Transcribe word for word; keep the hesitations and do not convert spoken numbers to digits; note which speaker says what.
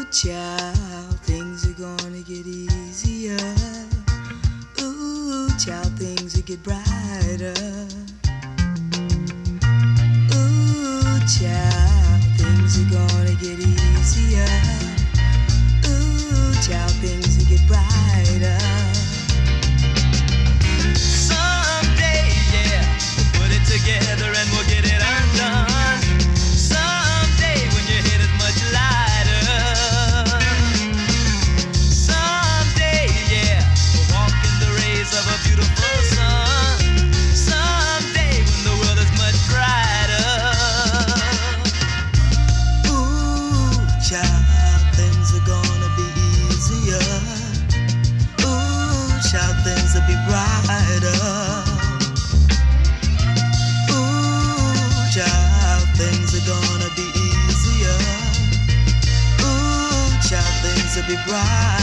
Speaker 1: child, things are gonna get easier. Ooh, child, things will get brighter. Ooh, child, things are gonna get easier. Ooh, child, things will get brighter.
Speaker 2: Someday, yeah, we'll put it together and we'll get it undone. Someday when your head is much lighter. Someday, yeah, we'll walk in the rays of a beautiful sun. Someday when the world is much brighter.
Speaker 1: Ooh, child, things are gonna be easier. Ooh, child, things will be brighter. Ooh, child, things are gonna be easier. Ooh, child, things will be brighter.